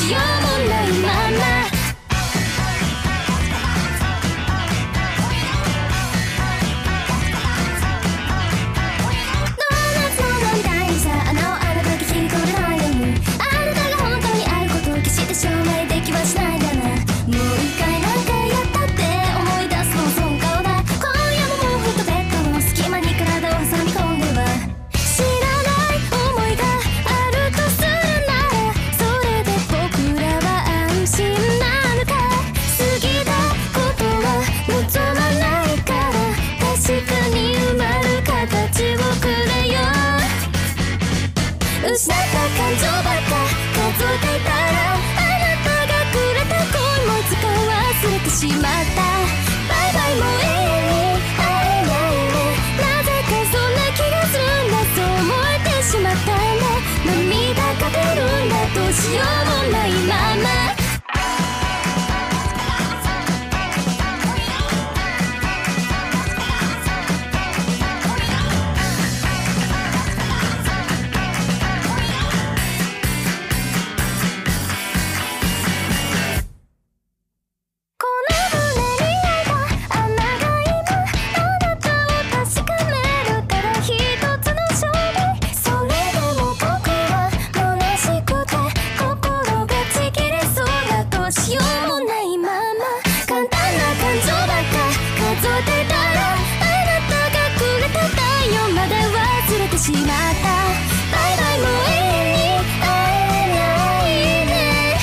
しようもないまま証明できはしないだな。もう一回何回やったって思い出すの損顔だ。今夜も毛布とベッドの隙間に体を挟み込んでは知らない思いがあるとするならそれで僕らは安心なのか。過ぎたことは望まないから確かに埋まる形をくれよ。失った感情ばっか数えていたら忘れてしまった。バイバイもう永遠に会えないね。なぜかそんな気がするんだ。そう思えてしまったんだ。涙が出るんだ。どうしようもないまましまった。バイバイもう永遠に会えないね。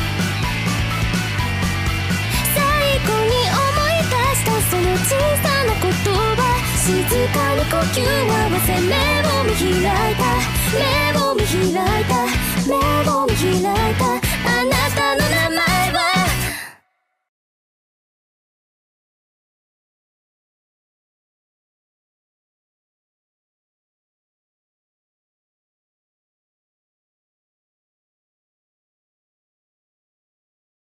最後に思い出したその小さな言葉静かに呼吸を合わせ目を見開いた目を見開いた目を見開いたあなたの名前